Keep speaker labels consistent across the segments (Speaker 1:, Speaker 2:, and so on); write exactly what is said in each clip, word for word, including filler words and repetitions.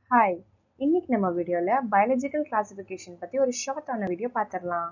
Speaker 1: Hi, இன்னைக்கு நம்ம வீடியோல பயாலஜிக்கல் கிளாசிஃபிகேஷன் பத்தி ஒரு ஷார்ட்டான வீடியோ பார்த்துடலாம்.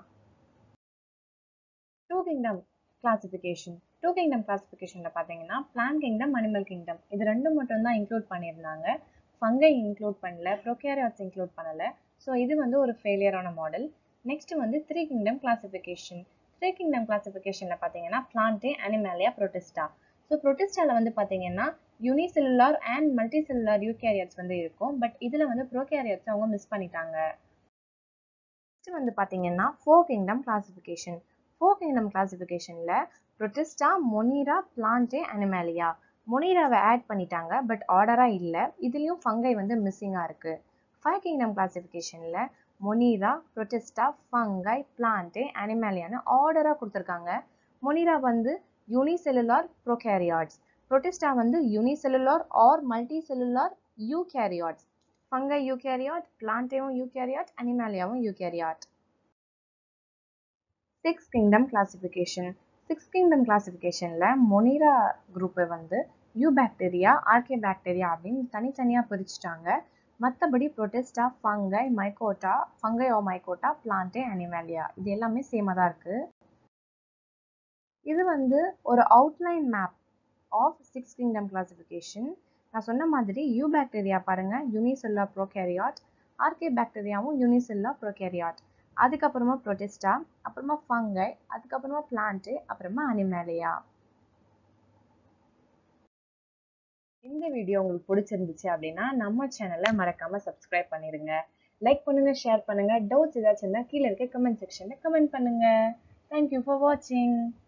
Speaker 1: Two kingdom classification two kingdom கிளாசிஃபிகேஷன்ல பார்த்தீங்கன்னா பிளான்ட் கிங்டம், அனிமல் கிங்டம் இது ரெண்டும் மட்டும் தான் இன்க்ளூட் பண்ணியிருந்தாங்க. ஃபங்கை இன்க்ளூட் பண்ணல, ப்ரோகேரியாட்ஸ் இன்க்ளூட் பண்ணல. ஸோ இது வந்து ஒரு ஃபெயிலியரான மாடல். நெக்ஸ்ட் வந்து three kingdom classification three kingdom கிளாசிஃபிகேஷன்ல பார்த்தீங்கன்னா பிளான்ட், அனிமேலியா, ப்ரோட்டிஸ்டா. ஸோ ப்ரோட்டிஸ்டால வந்து பார்த்தீங்கன்னா யூனிசெல்லுலார் அண்ட் மல்டிசெல்லுலார் யூகேரியாட்ஸ் வந்து இருக்கும். பட் இதுல வந்து ப்ரோகேரியாட்ஸ் அவங்க மிஸ் பண்ணிட்டாங்க. நெக்ஸ்ட் வந்து பார்த்தீங்கன்னா four kingdom classification four kingdom கிளாசிஃபிகேஷன்ல ப்ரோட்டிஸ்டா, மொனீரா, பிளான்ட், அனிமேலியா. மொனீராவை ஆட் பண்ணிட்டாங்க, பட் ஆர்டரா இல்லை. இதுலயும் ஃபங்கை வந்து மிஸ்ஸிங்கா இருக்கு. ஃபைவ் கிங்டம் கிளாசிஃபிகேஷன்ல மொனீரா, ப்ரோட்டிஸ்டா, ஃபங்கை, பிளான்ட், அனிமேலியான்னு ஆர்டரா கொடுத்துருக்காங்க. மொனீரா வந்து யூனிசெல்லுலார் ப்ரோகேரியாட்ஸ், ப்ரோட்டிஸ்டா வந்து unicellular or multicellular eukaryotes. Fungi eukaryote, பிளான்ட்டையும் யூகேரியாட், அனிமேலியாவும் eukaryote. Six kingdom classification six kingdom கிளாசிஃபிகேஷன்ல மொனீரா குரூப்பை வந்து யூ பாக்டீரியா, ஆர்கே பாக்டீரியா அப்படின்னு தனித்தனியா பிரிச்சுட்டாங்க. மற்றபடி protista, fungi, mycota, fungi or mycota, plant, animalia இது எல்லாமே சேமாக தான் இருக்கு. இது வந்து ஒரு outline map of six kingdom classification. நான் சொன்ன மாதிரி யூ பாக்டீரியா பாருங்க, யூனிசெல்லுலார் ப்ரோகேரியாட், ஆர்கே பாக்டீரியாவும் யூனிசெல்லுலார் ப்ரோகேரியாட், அதுக்கப்புறமா ப்ரோட்டிஸ்டா, அப்புறமா ஃபங்கை, அதுக்கப்புறமா பிளான்ட், அப்புறமா அனிமேலியா. இந்த வீடியோ உங்களுக்கு பிடிச்சிருந்துச்சு அப்படின்னா நம்ம சேனலை மறக்காம சப்ஸ்கிரைப் பண்ணிருங்க. லைக் பண்ணுங்க, ஷேர் பண்ணுங்க. டவுட்ஸ் ஏதாச்சும் இருந்தால் கீழே இருக்க கமெண்ட் செக்ஷன்ல கமெண்ட் பண்ணுங்க. தேங்க்யூ ஃபார் வாட்சிங்.